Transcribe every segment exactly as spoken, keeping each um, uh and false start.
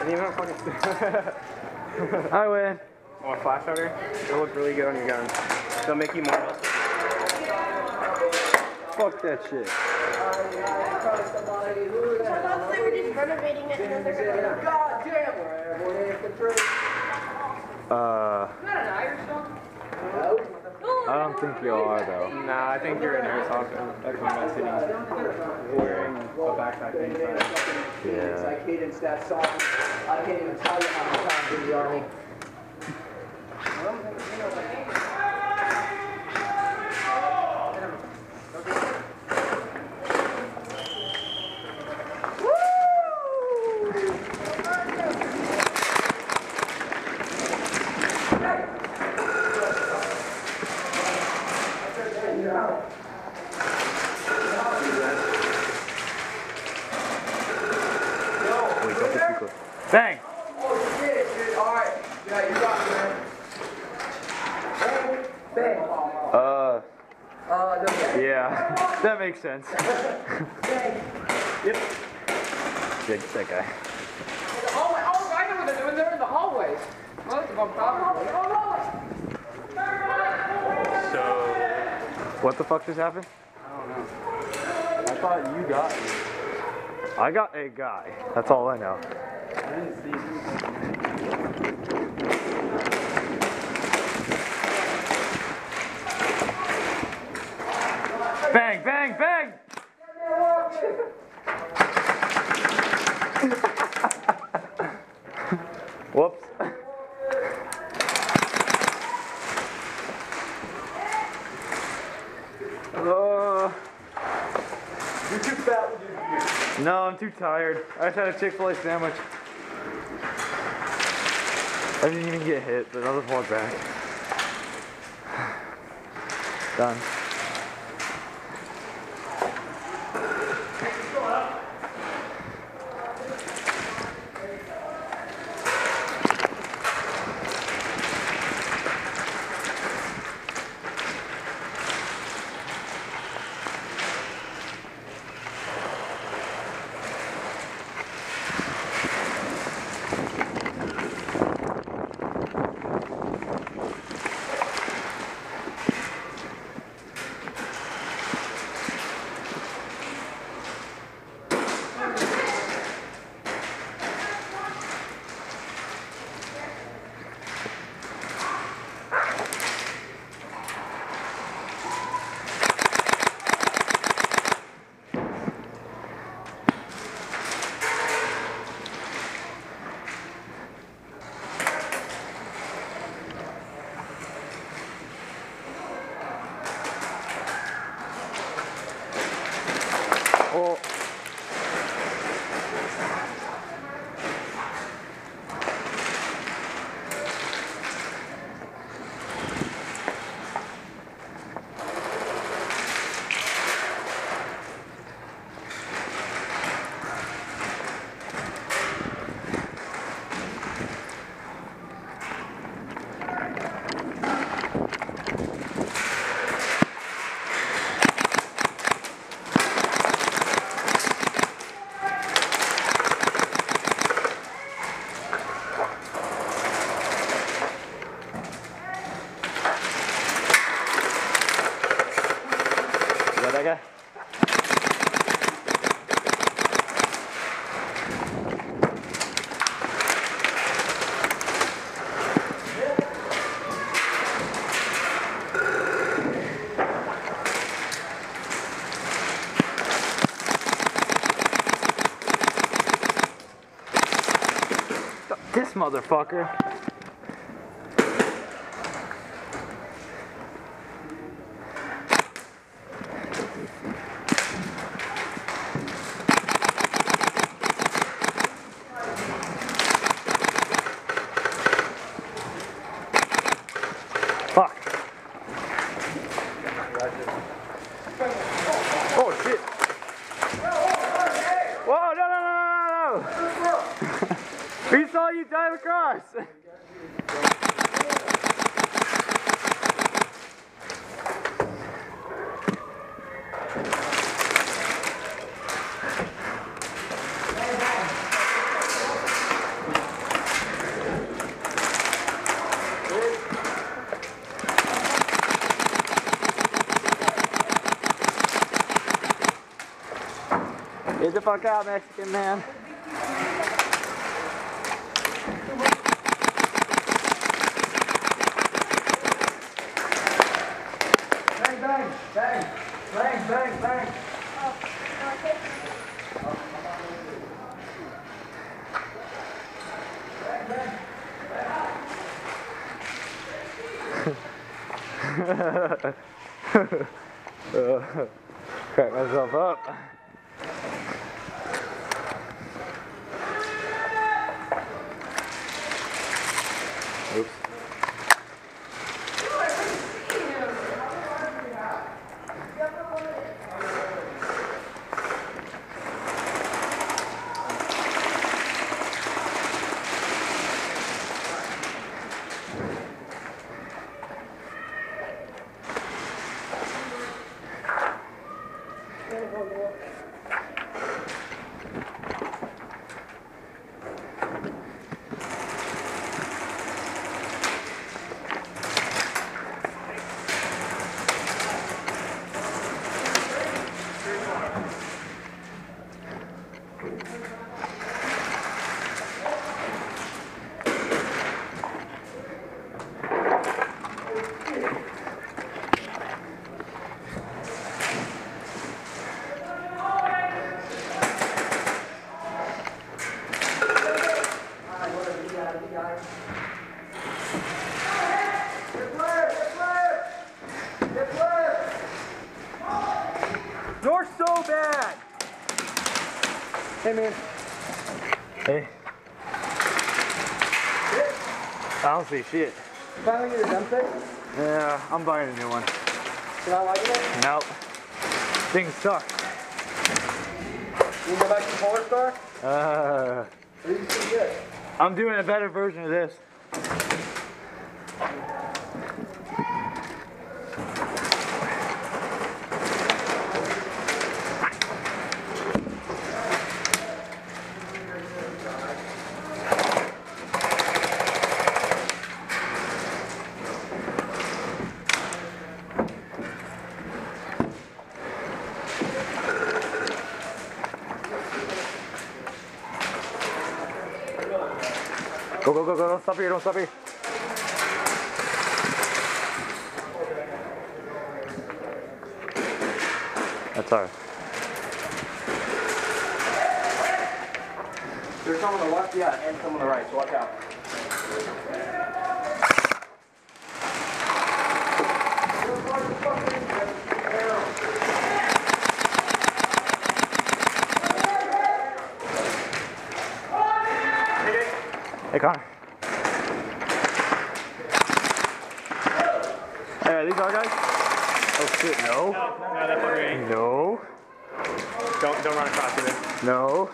didn't even fucking. I win. Want a flash out here? It'll look really good on your gun. It'll make you more. Fuck that shit. They were just renovating it and they're gonna. God damn! Uh. I don't think you are though. Nah, I think you're in airsoft at Combat City wearing a backpack inside. Yeah. I cadence that song. I can't even tell you how many times in the army. Bang! Oh shit, dude. Alright. Yeah, you got it, man. Bang. Bang. Uh. Uh, no, Yeah. That makes sense. bang. Yep. Jake, that guy. The hallway. Oh, I know when they're in the hallways. Most of them probably. So. What the fuck just happened? I don't know. I thought you got me. I got a guy. That's all I know. I didn't see you. Bang, bang, bang! Whoops. Uh, You're too fat with your beard. no, I'm too tired. I just had a Chick-fil-A sandwich. I didn't even get hit, but I'll just walk back. Done. Oh. Is that that guy? This motherfucker. Fuck. Oh shit. Whoa, no, no, no, no, no. We saw you dive across. Get the fuck out, Mexican man. Bang, bang, bang, bang, bang, bang. uh, crack myself up. Oops. You're so bad! Hey, man. Hey. I don't see shit. Finally get a dump set? Yeah, I'm buying a new one. You're not liking it? Nope. Things suck. You can go back to Polestar? Uh, Or you can see good? I'm doing a better version of this. Go, go, go, go, don't stop here, don't stop here. That's all right. There's some on the left, yeah, and some on the right, so watch out. Hey, Connor. Hey, are these our guys? Oh shit, no. No, no, that fucker ain't. No. Don't, don't run across it. No.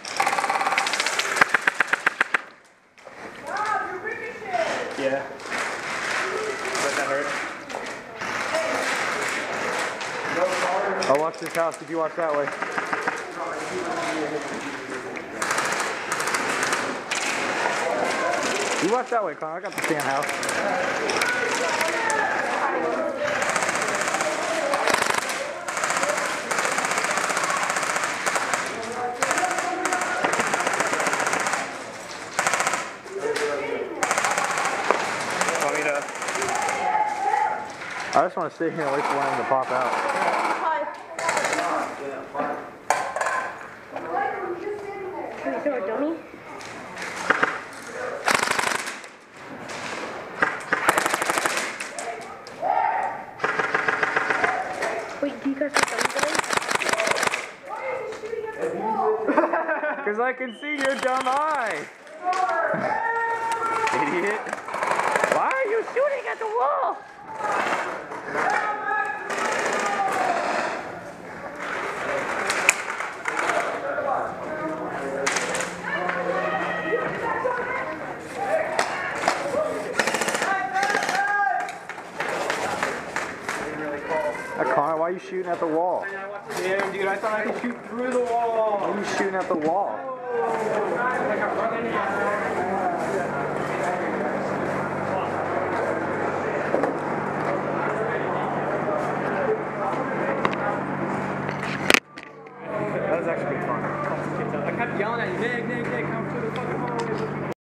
Yeah. Let that hurt. I'll watch this house if you watch that way. You watch that way, Connor. I got the sand house. Want me to? I just want to sit here and wait for one of them to pop out. Hi. Can you throw a dummy? Wait, do you guys have dummy guns? Because I can see your dumb eye. Idiot. Why are you shooting at the wall? Hey, Connor, why are you shooting at the wall? Damn, dude, I thought I could shoot through the wall. Why are you shooting at the wall? That was was actually pretty fun. Lots of kids out. I kept yelling at you, Nick, Nick, Nick, come to the fucking hole.